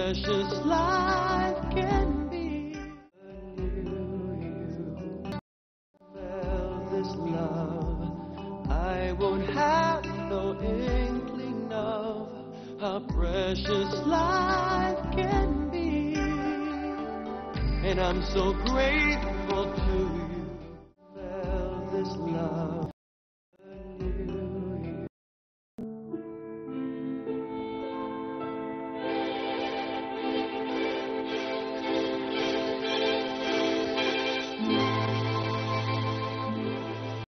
precious life can be. I knew you felt this love, I won't have no inkling of how precious life can be. And I'm so grateful to you. Felt this love,